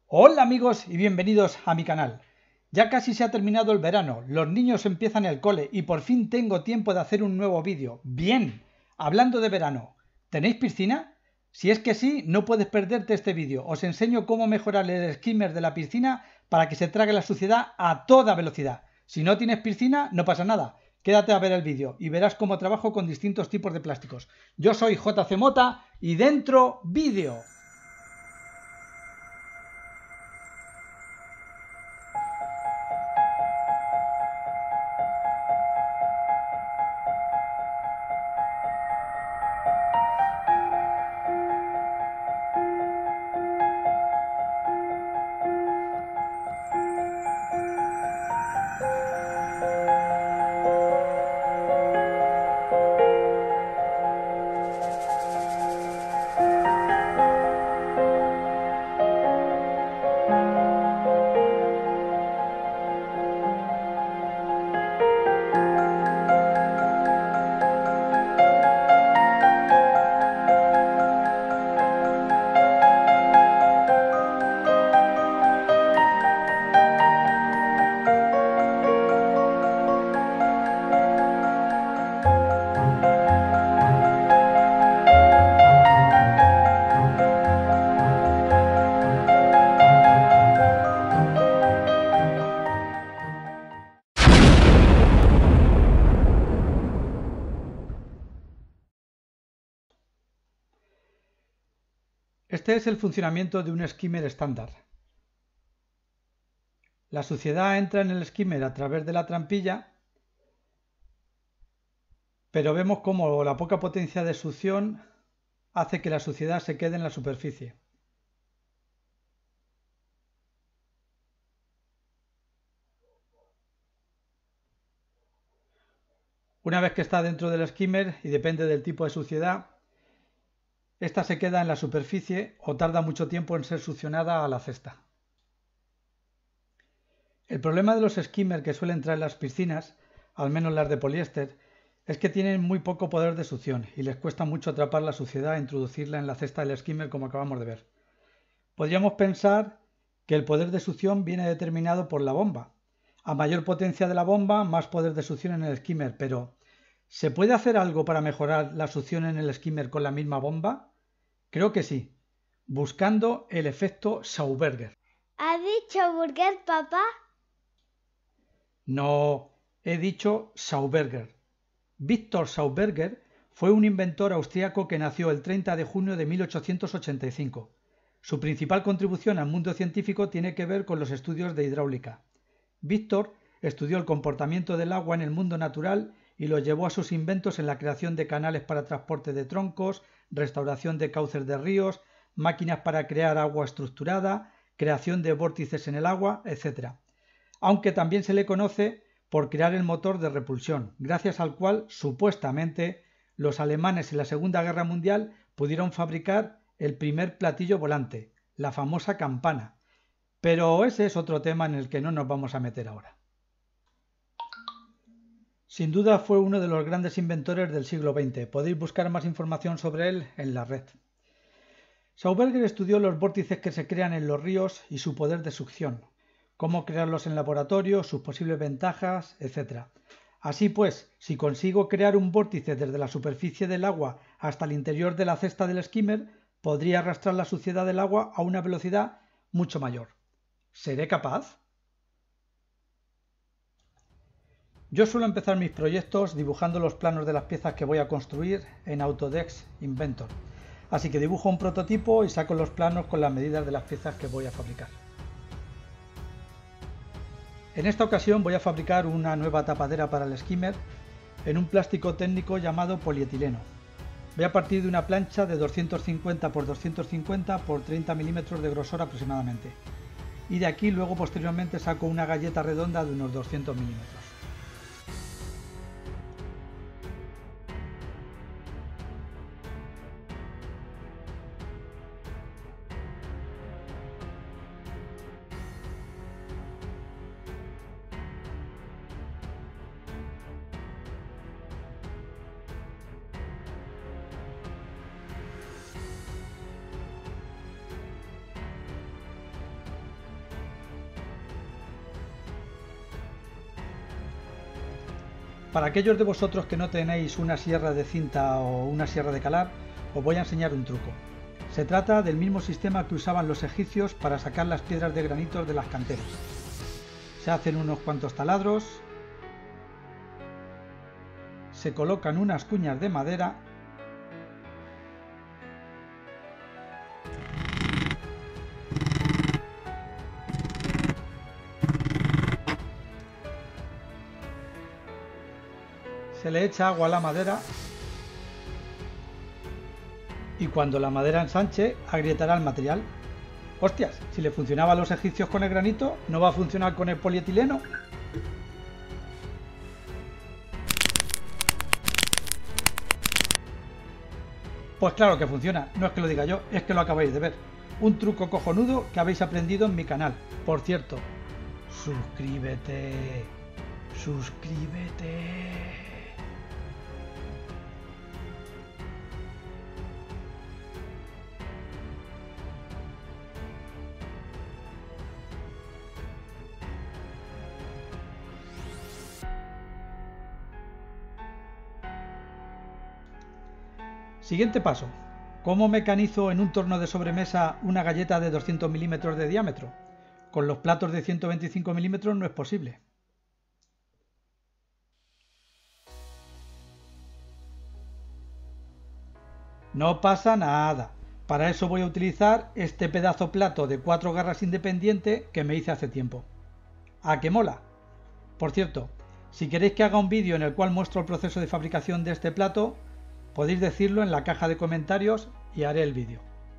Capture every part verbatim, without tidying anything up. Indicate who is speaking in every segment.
Speaker 1: Hola amigos y bienvenidos a mi canal. Ya casi se ha terminado el verano, los niños empiezan el cole y por fin tengo tiempo de hacer un nuevo vídeo. Bien, hablando de verano, ¿tenéis piscina? Si es que sí, no puedes perderte este vídeo. Os enseño cómo mejorar el skimmer de la piscina para que se trague la suciedad a toda velocidad. Si no tienes piscina, no pasa nada. Quédate a ver el vídeo y verás cómo trabajo con distintos tipos de plásticos. Yo soy J C Mota y dentro vídeo. Este es el funcionamiento de un skimmer estándar. La suciedad entra en el skimmer a través de la trampilla, pero vemos cómo la poca potencia de succión hace que la suciedad se quede en la superficie. Una vez que está dentro del skimmer, y depende del tipo de suciedad, esta se queda en la superficie o tarda mucho tiempo en ser succionada a la cesta. El problema de los skimmers que suelen traer las piscinas, al menos las de poliéster, es que tienen muy poco poder de succión y les cuesta mucho atrapar la suciedad e introducirla en la cesta del skimmer, como acabamos de ver. Podríamos pensar que el poder de succión viene determinado por la bomba. A mayor potencia de la bomba, más poder de succión en el skimmer, pero ¿se puede hacer algo para mejorar la succión en el skimmer con la misma bomba? Creo que sí, buscando el efecto Sauberger.
Speaker 2: ¿Has dicho burger, papá?
Speaker 1: No, he dicho Sauberger. Victor Sauberger fue un inventor austríaco que nació el treinta de junio de mil ochocientos ochenta y cinco. Su principal contribución al mundo científico tiene que ver con los estudios de hidráulica. Victor estudió el comportamiento del agua en el mundo natural y lo llevó a sus inventos en la creación de canales para transporte de troncos, restauración de cauces de ríos, máquinas para crear agua estructurada, creación de vórtices en el agua, etcétera. Aunque también se le conoce por crear el motor de repulsión, gracias al cual, supuestamente, los alemanes en la Segunda Guerra Mundial pudieron fabricar el primer platillo volante, la famosa campana. Pero ese es otro tema en el que no nos vamos a meter ahora. Sin duda fue uno de los grandes inventores del siglo veinte. Podéis buscar más información sobre él en la red. Sauberger estudió los vórtices que se crean en los ríos y su poder de succión, cómo crearlos en laboratorio, sus posibles ventajas, etcétera. Así pues, si consigo crear un vórtice desde la superficie del agua hasta el interior de la cesta del skimmer, podría arrastrar la suciedad del agua a una velocidad mucho mayor. ¿Seré capaz? Yo suelo empezar mis proyectos dibujando los planos de las piezas que voy a construir en Autodesk Inventor. Así que dibujo un prototipo y saco los planos con las medidas de las piezas que voy a fabricar. En esta ocasión voy a fabricar una nueva tapadera para el skimmer en un plástico técnico llamado polietileno. Voy a partir de una plancha de doscientos cincuenta por doscientos cincuenta por treinta milímetros de grosor aproximadamente. Y de aquí luego posteriormente saco una galleta redonda de unos doscientos milímetros. Para aquellos de vosotros que no tenéis una sierra de cinta o una sierra de calar, os voy a enseñar un truco. Se trata del mismo sistema que usaban los egipcios para sacar las piedras de granito de las canteras. Se hacen unos cuantos taladros, se colocan unas cuñas de madera se le echa agua a la madera y cuando la madera ensanche agrietará el material. ¡Hostias! Si le funcionaba a los egipcios con el granito, ¿no va a funcionar con el polietileno? Pues claro que funciona, no es que lo diga yo, es que lo acabáis de ver. Un truco cojonudo que habéis aprendido en mi canal. Por cierto, suscríbete, suscríbete. Siguiente paso. ¿Cómo mecanizo en un torno de sobremesa una galleta de doscientos milímetros de diámetro? Con los platos de ciento veinticinco milímetros no es posible. No pasa nada. Para eso voy a utilizar este pedazo plato de cuatro garras independiente que me hice hace tiempo. ¿A qué mola? Por cierto, si queréis que haga un vídeo en el cual muestro el proceso de fabricación de este plato, podéis decirlo en la caja de comentarios y haré el vídeo.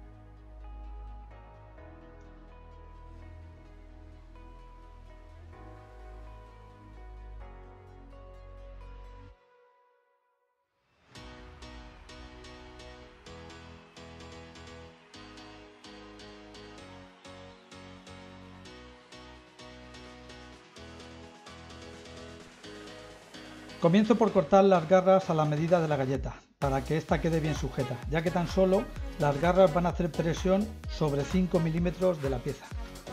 Speaker 1: Comienzo por cortar las garras a la medida de la galleta, para que ésta quede bien sujeta, ya que tan solo las garras van a hacer presión sobre cinco milímetros de la pieza.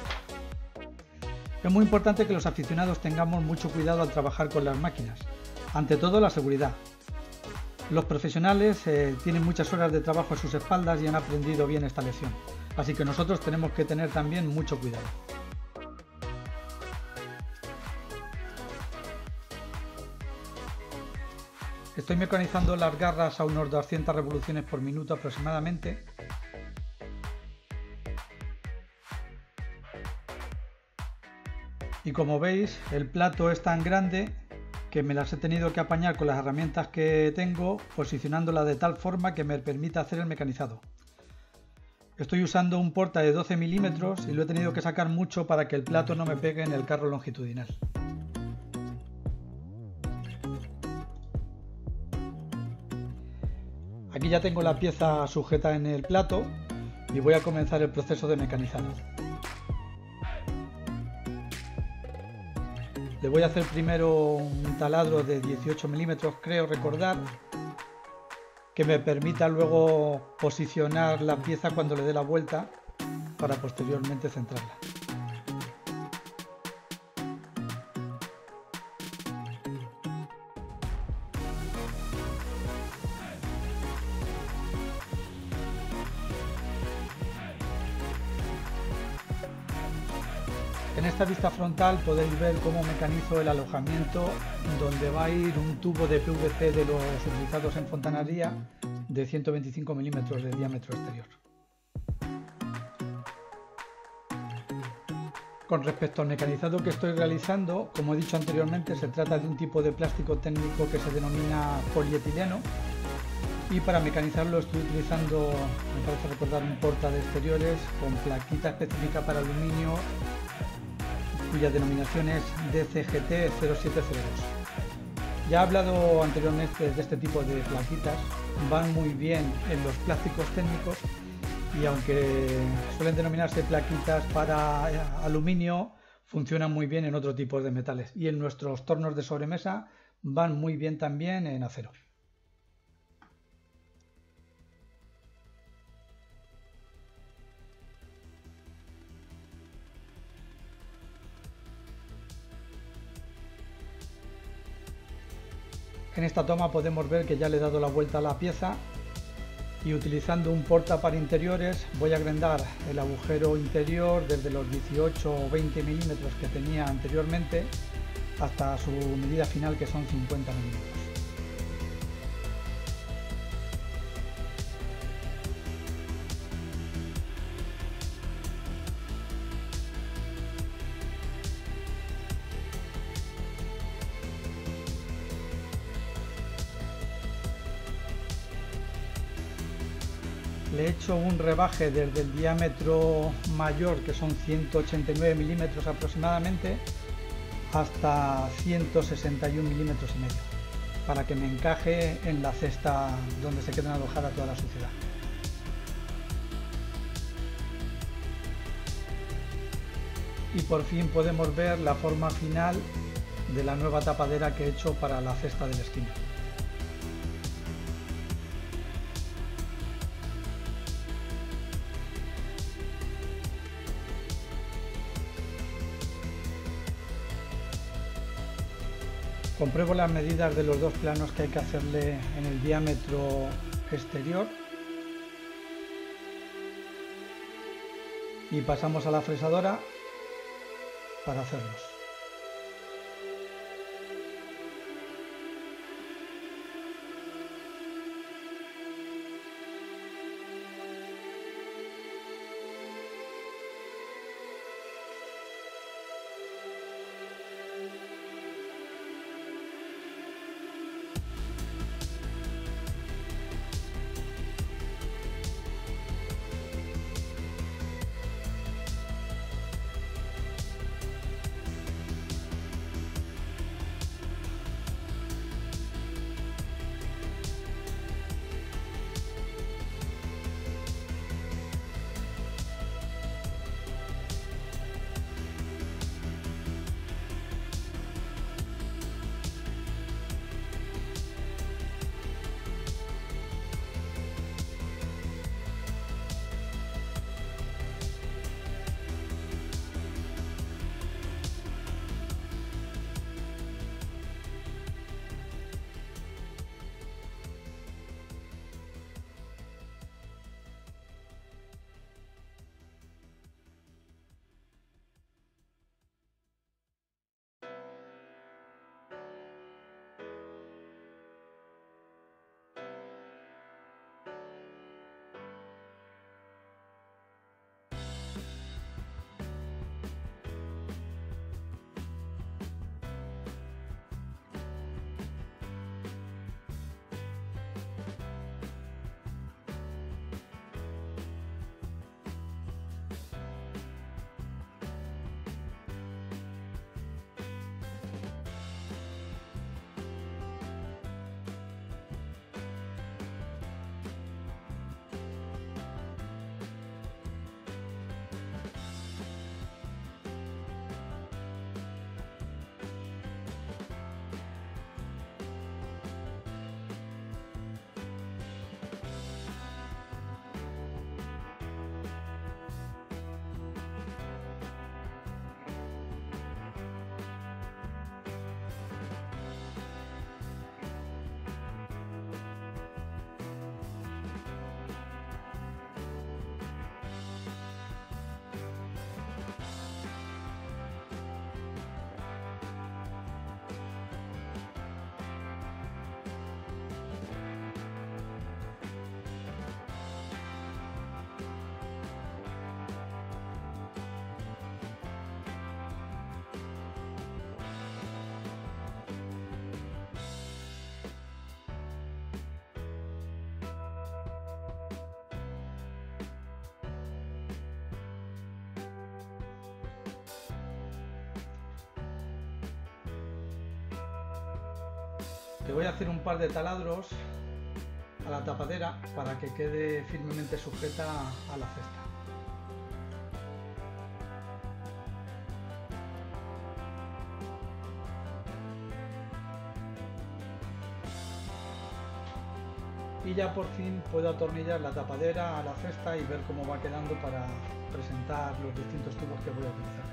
Speaker 1: Es muy importante que los aficionados tengamos mucho cuidado al trabajar con las máquinas, ante todo la seguridad. Los profesionales eh, tienen muchas horas de trabajo a sus espaldas y han aprendido bien esta lección, así que nosotros tenemos que tener también mucho cuidado. Estoy mecanizando las garras a unos doscientas revoluciones por minuto aproximadamente. Y como veis, el plato es tan grande que me las he tenido que apañar con las herramientas que tengo, posicionándola de tal forma que me permita hacer el mecanizado. Estoy usando un porta de doce milímetros y lo he tenido que sacar mucho para que el plato no me pegue en el carro longitudinal. Aquí ya tengo la pieza sujeta en el plato y voy a comenzar el proceso de mecanizado. Le voy a hacer primero un taladro de dieciocho milímetros, creo recordar, que me permita luego posicionar la pieza cuando le dé la vuelta para posteriormente centrarla. En esta vista frontal podéis ver cómo mecanizo el alojamiento donde va a ir un tubo de P V C de los utilizados en fontanería de ciento veinticinco milímetros de diámetro exterior. Con respecto al mecanizado que estoy realizando, como he dicho anteriormente, se trata de un tipo de plástico técnico que se denomina polietileno y para mecanizarlo estoy utilizando, me parece recordar, un porta de exteriores con plaquita específica para aluminio cuya denominación es D C G T cero siete cero dos. Ya he hablado anteriormente de este tipo de plaquitas, van muy bien en los plásticos técnicos y aunque suelen denominarse plaquitas para aluminio, funcionan muy bien en otro tipo de metales y en nuestros tornos de sobremesa van muy bien también en acero. En esta toma podemos ver que ya le he dado la vuelta a la pieza y utilizando un porta para interiores voy a agrandar el agujero interior desde los dieciocho o veinte milímetros que tenía anteriormente hasta su medida final, que son cincuenta milímetros. Le he hecho un rebaje desde el diámetro mayor, que son ciento ochenta y nueve milímetros aproximadamente, hasta ciento sesenta y un milímetros y medio, para que me encaje en la cesta donde se queden alojada toda la suciedad. Y por fin podemos ver la forma final de la nueva tapadera que he hecho para la cesta de la esquina. Compruebo las medidas de los dos planos que hay que hacerle en el diámetro exterior y pasamos a la fresadora para hacerlos. Le voy a hacer un par de taladros a la tapadera para que quede firmemente sujeta a la cesta. Y ya por fin puedo atornillar la tapadera a la cesta y ver cómo va quedando para presentar los distintos tubos que voy a utilizar.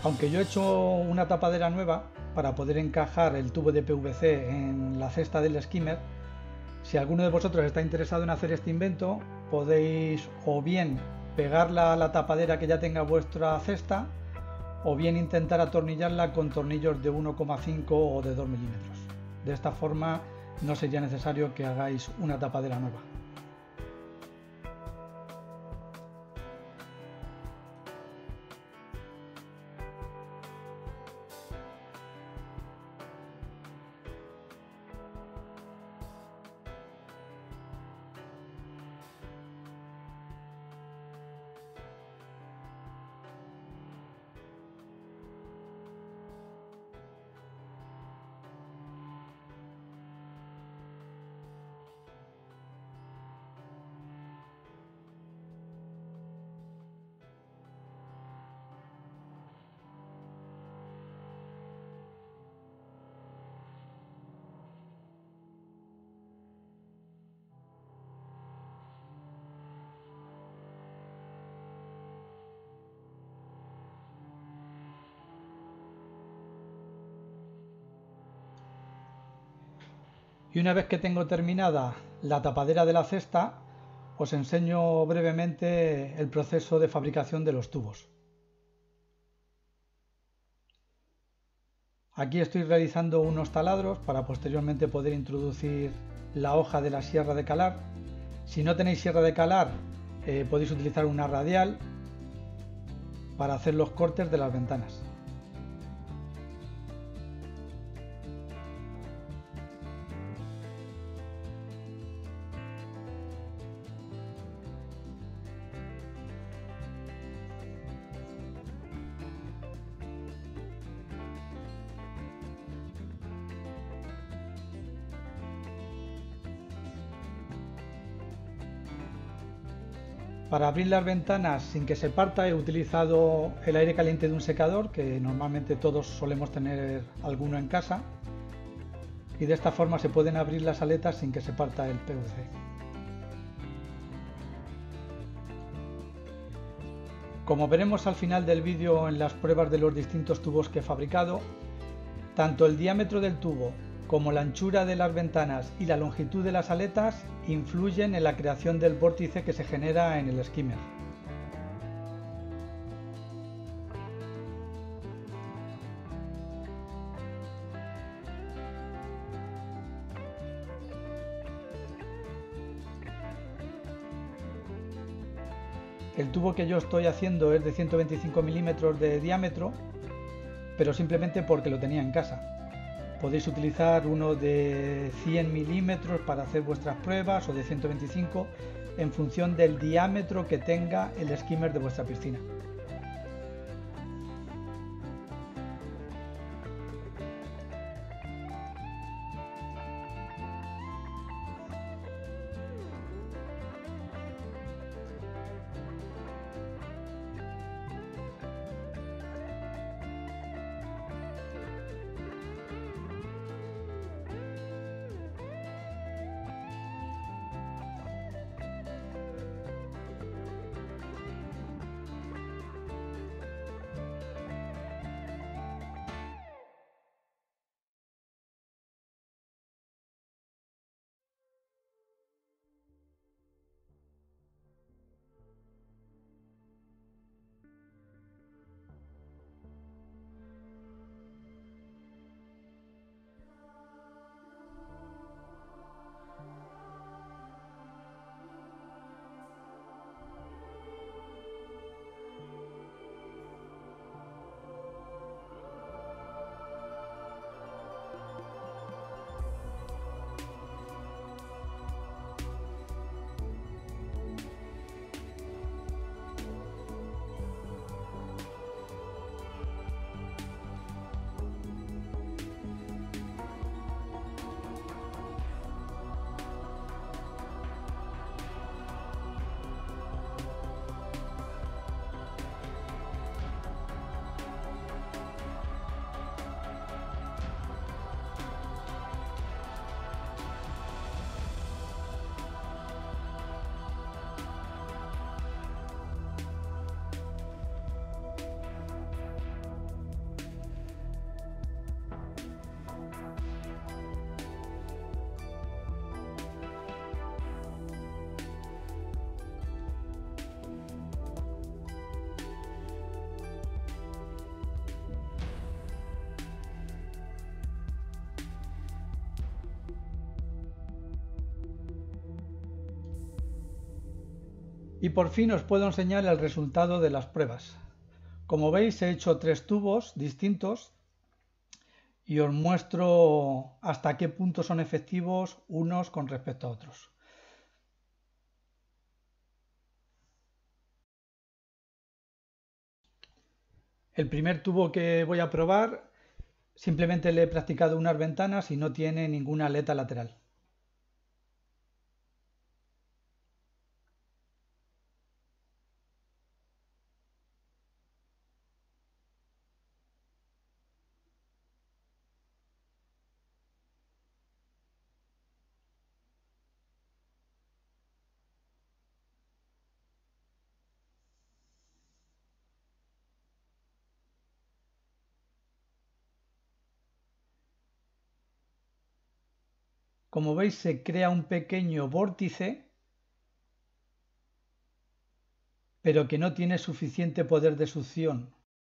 Speaker 1: Aunque yo he hecho una tapadera nueva para poder encajar el tubo de P V C en la cesta del skimmer, si alguno de vosotros está interesado en hacer este invento, podéis o bien pegarla a la tapadera que ya tenga vuestra cesta, o bien intentar atornillarla con tornillos de uno coma cinco o de dos milímetros. De esta forma no sería necesario que hagáis una tapadera nueva. Y una vez que tengo terminada la tapadera de la cesta, os enseño brevemente el proceso de fabricación de los tubos. Aquí estoy realizando unos taladros para posteriormente poder introducir la hoja de la sierra de calar. Si no tenéis sierra de calar, eh, podéis utilizar una radial para hacer los cortes de las ventanas. Para abrir las ventanas sin que se parta he utilizado el aire caliente de un secador, que normalmente todos solemos tener alguno en casa, y de esta forma se pueden abrir las aletas sin que se parta el P V C. Como veremos al final del vídeo en las pruebas de los distintos tubos que he fabricado, tanto el diámetro del tubo como la anchura de las ventanas y la longitud de las aletas influyen en la creación del vórtice que se genera en el skimmer. El tubo que yo estoy haciendo es de ciento veinticinco milímetros de diámetro, pero simplemente porque lo tenía en casa. Podéis utilizar uno de cien milímetros para hacer vuestras pruebas, o de ciento veinticinco, en función del diámetro que tenga el skimmer de vuestra piscina. Y por fin os puedo enseñar el resultado de las pruebas. Como veis, he hecho tres tubos distintos y os muestro hasta qué punto son efectivos unos con respecto a otros. El primer tubo que voy a probar, simplemente le he practicado unas ventanas y no tiene ninguna aleta lateral. Como veis, se crea un pequeño vórtice, pero que no tiene suficiente poder de succión.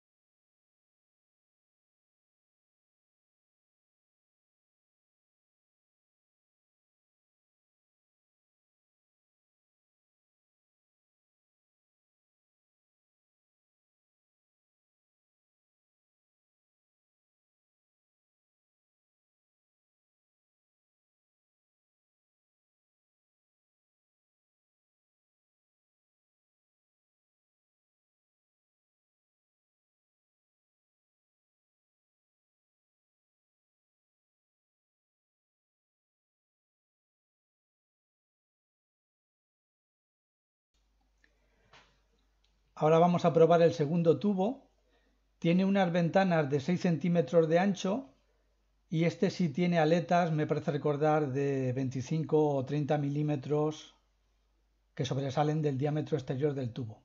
Speaker 1: Ahora vamos a probar el segundo tubo. Tiene unas ventanas de seis centímetros de ancho y este sí tiene aletas, me parece recordar, de veinticinco o treinta milímetros que sobresalen del diámetro exterior del tubo.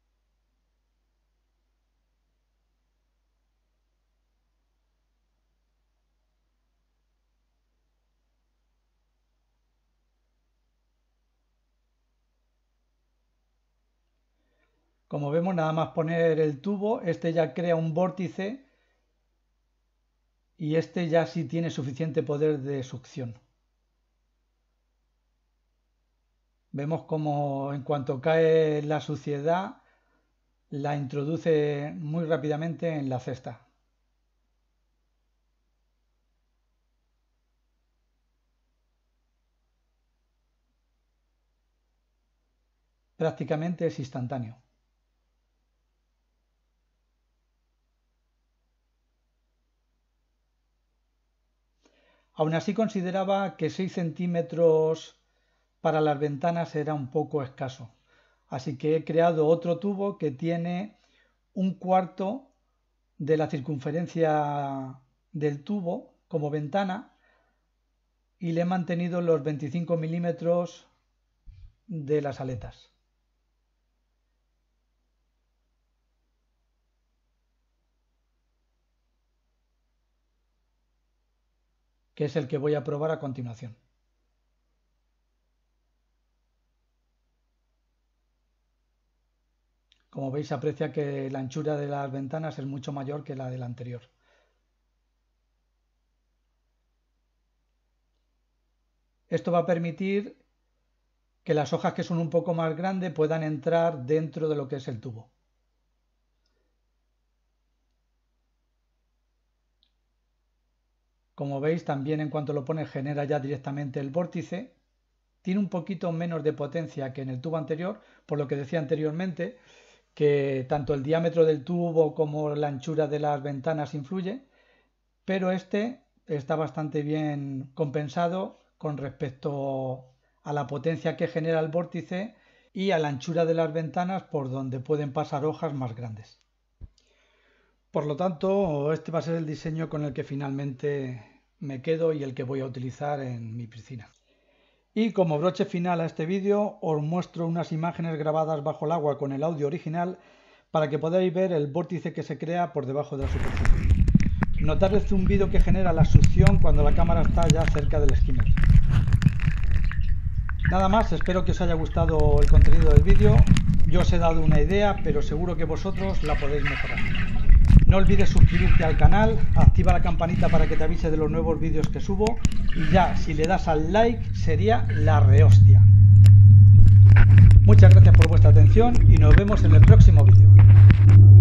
Speaker 1: Como vemos, nada más poner el tubo, este ya crea un vórtice y este ya sí tiene suficiente poder de succión. Vemos como en cuanto cae la suciedad, la introduce muy rápidamente en la cesta. Prácticamente es instantáneo. Aún así consideraba que seis centímetros para las ventanas era un poco escaso, así que he creado otro tubo que tiene un cuarto de la circunferencia del tubo como ventana y le he mantenido los veinticinco milímetros de las aletas. Que es el que voy a probar a continuación. Como veis, se aprecia que la anchura de las ventanas es mucho mayor que la del anterior. Esto va a permitir que las hojas que son un poco más grandes puedan entrar dentro de lo que es el tubo. Como veis, también en cuanto lo pones genera ya directamente el vórtice. Tiene un poquito menos de potencia que en el tubo anterior, por lo que decía anteriormente, que tanto el diámetro del tubo como la anchura de las ventanas influye, pero este está bastante bien compensado con respecto a la potencia que genera el vórtice y a la anchura de las ventanas por donde pueden pasar hojas más grandes. Por lo tanto, este va a ser el diseño con el que finalmente me quedo y el que voy a utilizar en mi piscina. Y como broche final a este vídeo, os muestro unas imágenes grabadas bajo el agua con el audio original para que podáis ver el vórtice que se crea por debajo de la superficie. Notad el zumbido que genera la succión cuando la cámara está ya cerca del skimmer. Nada más, espero que os haya gustado el contenido del vídeo. Yo os he dado una idea, pero seguro que vosotros la podéis mejorar. No olvides suscribirte al canal, activa la campanita para que te avise de los nuevos vídeos que subo y ya, si le das al like, sería la rehostia. Muchas gracias por vuestra atención y nos vemos en el próximo vídeo.